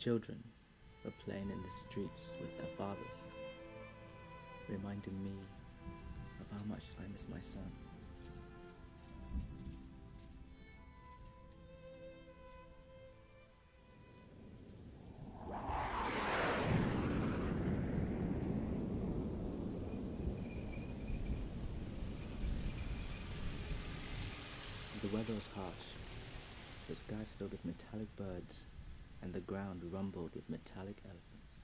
Children were playing in the streets with their fathers, reminding me of how much I miss my son. The weather was harsh, the skies filled with metallic birds, and the ground rumbled with metallic elephants.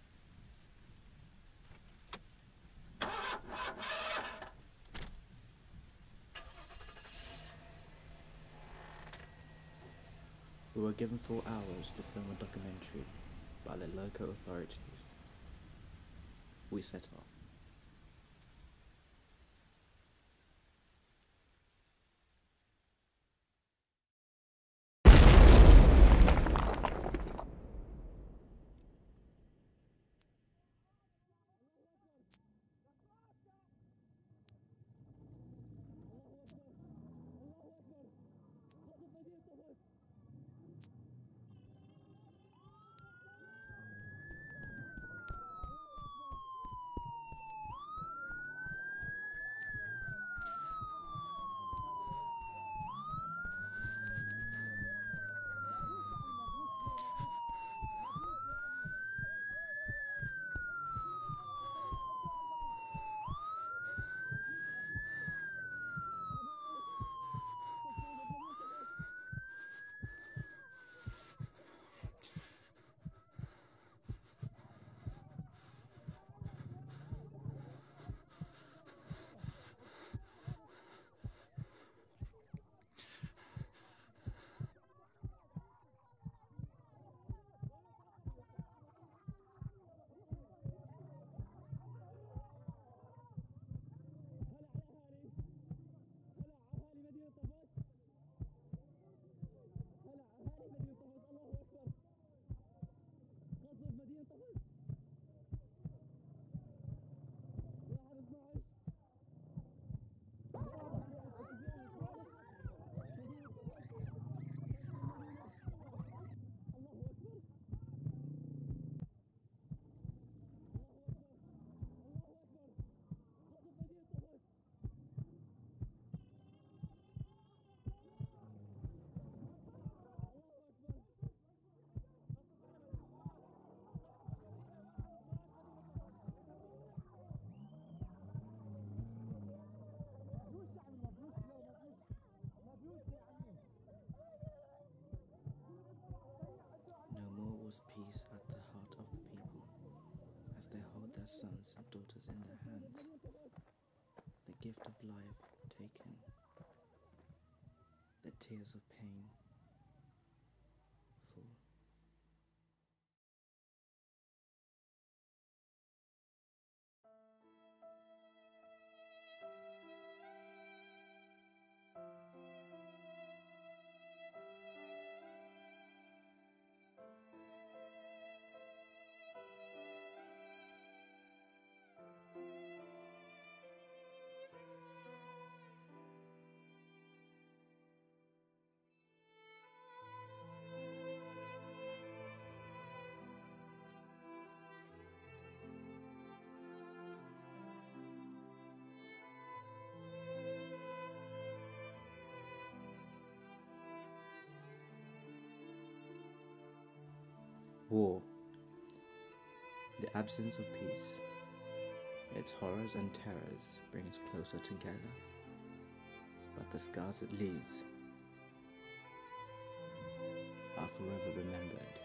We were given 4 hours to film a documentary by the local authorities. We set off. No more was peace at the heart of the people, as they hold their sons and daughters in their hands, the gift of life taken, the tears of pain fall. War, the absence of peace, its horrors and terrors bring us closer together, but the scars it leaves are forever remembered.